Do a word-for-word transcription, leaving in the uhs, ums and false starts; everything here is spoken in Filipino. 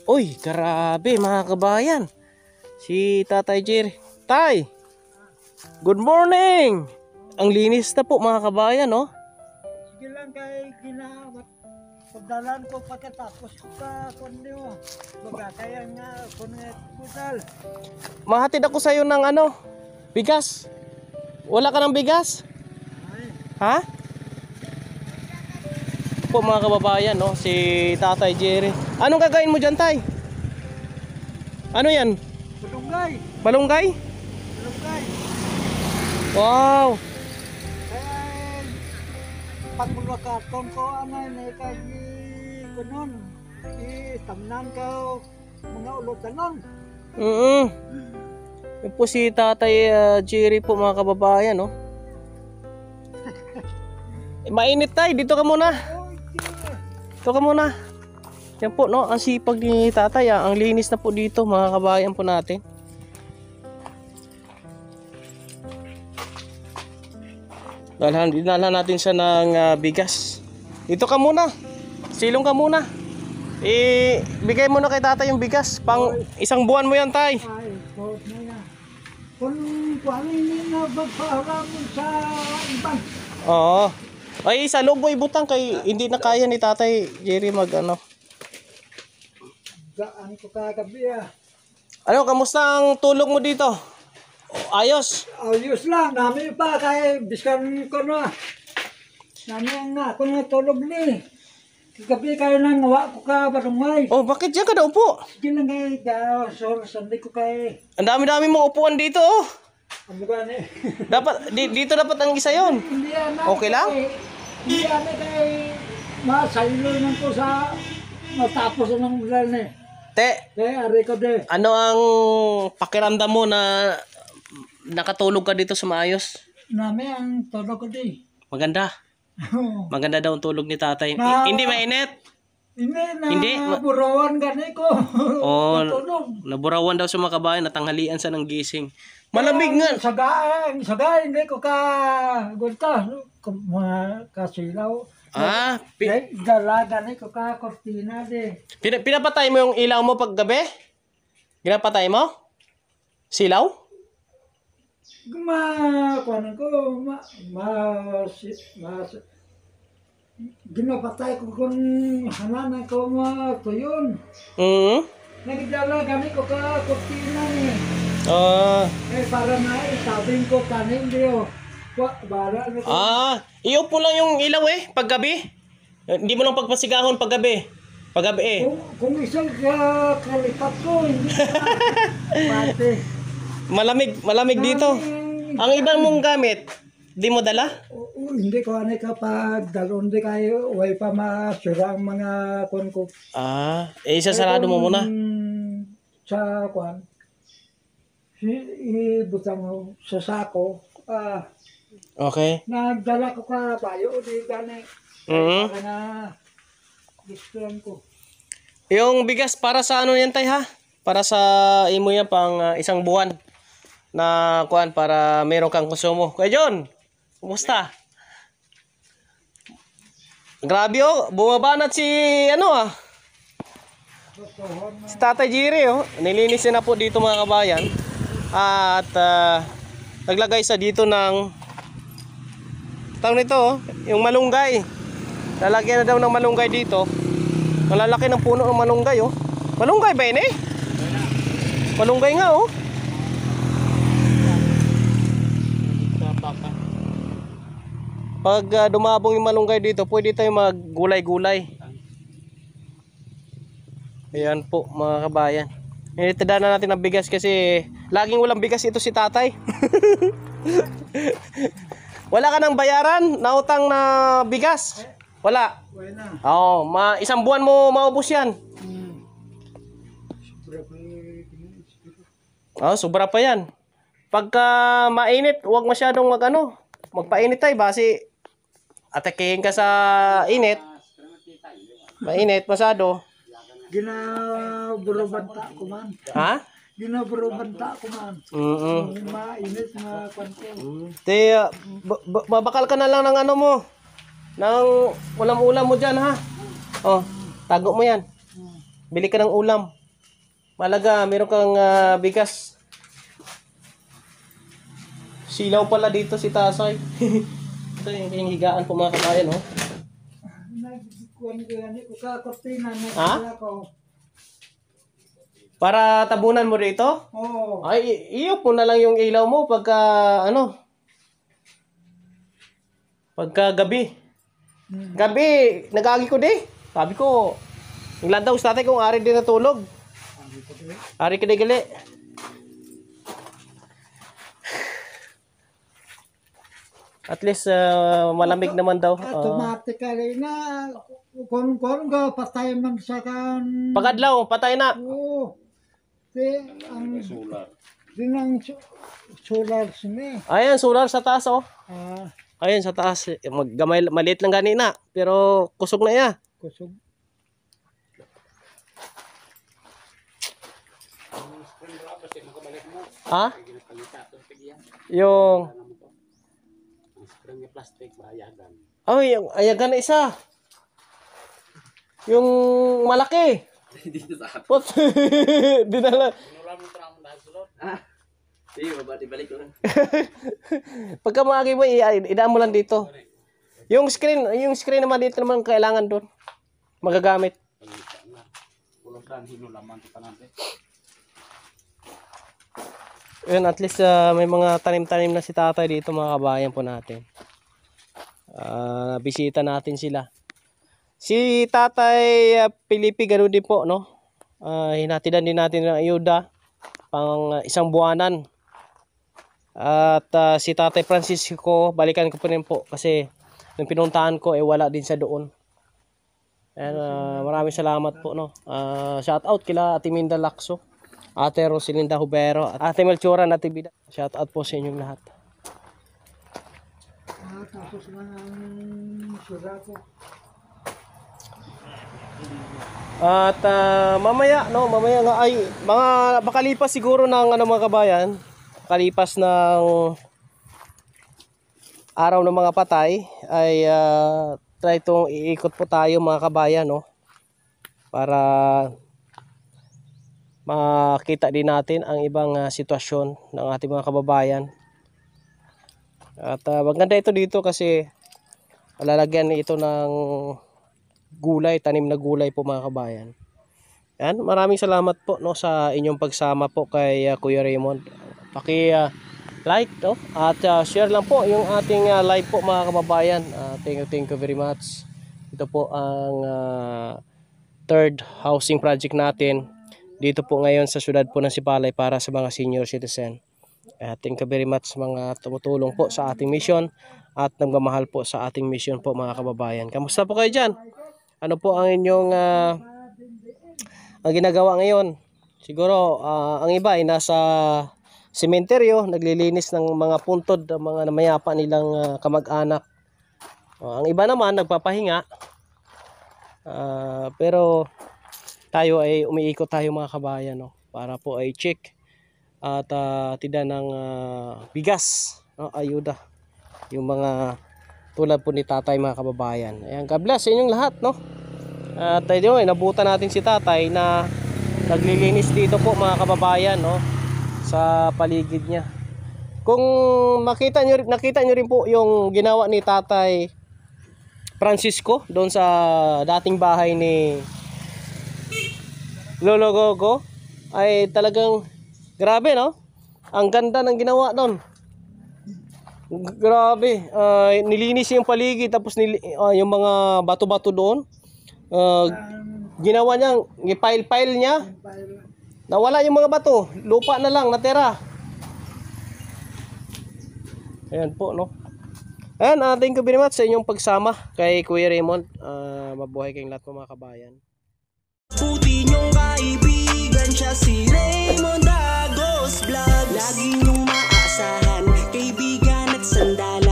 Uy, grabe mga kabayan. Si Tatay Jerry. Tay! Good morning! Ang linis na po mga kabayan, no? Sige lang kay ginawat. Pagdalan ko pagkatapos ko ka kundi mo. Baga kaya nga kunet kusal. Mahatid ako sa'yo ng ano, bigas. Wala ka ng bigas? Ay, Ha? Po mga kababayan, no? Si Tatay Jerry. Anong gagawin mo dyan, Tay? Ano yan? Pulunggay. Malunggay? Pulunggay. Wow! Kaya pagmulakaton ko anay na kay kunon. Itamnan ka mga ulotanon. Mm. Yan po si Tatay uh, Jerry po mga kababayan, no? Eh, mainit, Tay, dito ka muna. Oy, sige. Dito ka muna. Yan po, no? Ang sipag ni Tatay, ah. Ang linis na po dito mga kababayan po natin. Dalhan, dinalhan natin siya ng uh, bigas. Dito ka muna. Silong ka muna. Eh, bigay mo na kay Tatay yung bigas. Pang isang buwan mo yan, Tay. Ay, kod na yan. Kung kung hindi na magpaalam sa ibang. Oo. Ay, sa loob mo ibutang kay hindi na kaya ni Tatay Jerry mag ano. Gaan ko kagabi ah. Ano, kamusta ang tulog mo dito? O, ayos. Ayos lang, namin pa kay biskan ko na. Namin nga, kung natulog ni. Kagabi kayo nang ngawa ko ka barangay. Oh, bakit diyan ka daw po? Sige lang kay ka, sor, sandi ko kay. Ang dami-dami mong upuan dito, oh. Amo gani. Dapat di, dito dapat ang isa 'yon. Hindi na. Okay lang? Hindi na kay masaylo nang ko sa matapos ng ulan eh. Te, Kaya ari ko de. ano ang pakiramdam mo na nakatulog ka dito sa maayos? Nami ang tulog ko di. Maganda. Maganda daw ang tulog ni Tatay. Na- I- hindi mainit. Hindi na Hindi, ma- burawan gani ko. Oh, Natulog. naburawan daw sa mga kabayan at tanghalian sa ng gising. Malamig nga. Saga, saga hindi ko ka gunta. Mga kasilaw. Ah, pi- Pi- Dalaga ni ko ka kortina de. pina- pinapatay mo yung ilaw mo pag gabi? Ginapatay mo? Silaw? Ma, kuanan ko, ma, ma, si, ma, si- ginapatay ko kung hananan ko mga tuyon. Mm. Nagdala gani ko ka kortina ni. Ah, Eh, para na isabing ko kanin diyo. Wa, bala na ko. ah, iupo lang yung ilaw eh pag gabi. Hindi mo lang pagpasigahon pag gabi. Pag gabi eh. Kung, kung isang ka, kalipat ko, hindi ka. Pati. Malamig, malamig dito. Ang ibang mong gamit, di mo dala? O- o, hindi ko ani kapag dalon di kayo, way pa masura ang mga kon ko. Ah, eh isasarado mo muna. Kung Sa kwan, si, ibutang mo sa sako, ah, Okay. nagdala ko ka bayo, di gani. Mhm. Para na, gusto lang ko. Yung bigas para sa ano yan, Tay, ha? Para sa imo yan pang ah, isang buwan na kuan para meron kang konsumo. Kuya John, kumusta? Grabe oh, bumabanat si ano ah. Si Tatay Jerry oh. Nilinis na po dito mga kabayan. At ah, naglagay sa dito ng tawag nito oh, yung malunggay. Lalagyan na daw ng malunggay dito. Malalaki ng puno ng malunggay oh. Malunggay ba yun eh? Malunggay nga oh. Pag uh, dumabong yung malunggay dito, pwede tayo maggulay-gulay. Ayan po mga kabayan. Initadaan na natin ng bigas kasi laging walang bigas ito si Tatay. Wala ka ng bayaran na utang na bigas? Wala. Way na. Oo, ma isang buwan mo maubos yan. Hmm. Sobra pa eh, Oh, sobra pa yan. Pagka mainit, huwag masyadong mag ano, magpainit tayo basi atakihin ka sa init. Mainit masyado. Ginaburobanta ko man. Ha? Ginaburobanta ko man. Mm. Kung mainit na kwan ko. Te, uh, ba- ba- babakal ka na lang ng ano mo. Ng ulam-ulam mo diyan ha. Oh, tago mo yan. Bili ka ng ulam. Malaga, meron kang ah, bigas. Silaw pala dito si Tasay. Ito yung, yung higaan po mga kabayan, oh. Nagkuhan ko yan, ko sa kortina, Ha? nagkala ko. Para tabunan mo rito? Oo. Ay, i- iyo po na lang yung ilaw mo pagka, ano, pagka gabi. Hmm. Gabi, nag-agi ko di. Sabi ko, yung landaw sa tatay kung ari din natulog. Ari ka di gali. At least, ah, malamig naman daw. Ah, Automatically na, kung kung ga patay man sa kan. pagkadlaw, patay na. Oo. Di, ang, din ang su- solar sini. Ayan, solar sa taas, oh. Ah, Ayan, sa taas. Maggamay, maliit lang gani na. Pero, kusog na ya. kusog. Ha? Yung... Oh, yung ayagan na isa. Yung malaki. Dito sa atin. Pot. Dinala. Sige, babati balik ko lang. Pagka maagi mo, i- idaan mo lang dito. Yung screen, yung screen naman dito naman kailangan doon. Magagamit. Pulang dan, hinulaman ito pa natin. Yun, at least ah, may mga tanim-tanim na si tatay dito mga kabayan po natin. Ah, bisita natin sila. Si tatay uh, Pilipi, gano'n din po, no? Ah, hinatidan din natin ng ayuda pang ah, isang buwanan. At ah, si tatay Francisco, balikan ko po rin po kasi nung pinuntahan ko, eh wala din sa doon. And, ah, maraming salamat po, no? Ah, shout out kila Ate Minda Lacso, Ate Rosalinda Hubero, at Ate Melchora na Tibida. Shout out po sa inyong lahat. Ah, tapos na ang sura ko. At ah, mamaya, no, mamaya nga ay mga makalipas siguro ng ano mga kabayan, kalipas ng araw ng mga patay ay ah, try tong iikot po tayo mga kabayan, no, para makita din natin ang ibang ah, sitwasyon ng ating mga kababayan. At uh, maganda ito dito kasi lalagyan ito ng gulay, tanim na gulay po mga kabayan. Yan, maraming salamat po, no, sa inyong pagsama po kay uh, Kuya Raymond. Paki uh, like, no, at uh, share lang po yung ating uh, live po mga kababayan. Uh, thank you, thank you very much. Ito po ang uh, third housing project natin dito po ngayon sa syudad po ng Sipalay para sa mga senior citizen. Uh, thank you very much mga tumutulong po sa ating mission at nagmamahal po sa ating mission po mga kababayan. Kamusta po kayo dyan? Ano po ang inyong uh, ang ginagawa ngayon? Siguro uh, ang iba ay nasa sementeryo, naglilinis ng mga puntod, ng mga namayapa nilang uh, kamag-anak. Uh, ang iba naman nagpapahinga. Uh, pero tayo ay umiikot tayo mga kabayan, no, para po ay check at uh, tida ng uh, bigas, no, ayuda yung mga tulad po ni tatay mga kababayan. Ayan, God bless sa inyong lahat, no. At uh, tayo inabutan natin si tatay na naglilinis dito po mga kababayan, no, sa paligid niya. Kung makita nyo, nakita nyo rin po yung ginawa ni tatay Francisco doon sa dating bahay ni Lolo Gogo, ay talagang grabe, no? Ang ganda ng ginawa doon. Grabe. Uh, nilinis yung paligid tapos nil, uh, yung mga bato-bato doon. Uh, ginawa niya, i-pile-pile niya. Nawala yung mga bato. Lupa na lang, natira. Ayan po, no? Ayan, uh, thank you very much sa inyong pagsama kay Kuya Raymond. Uh, mabuhay kayong lahat po mga kabayan. Puti niyong kaibigan siya si Raymond Agos Vlogs. Lagi niyong maasahan, kaibigan at sandalan.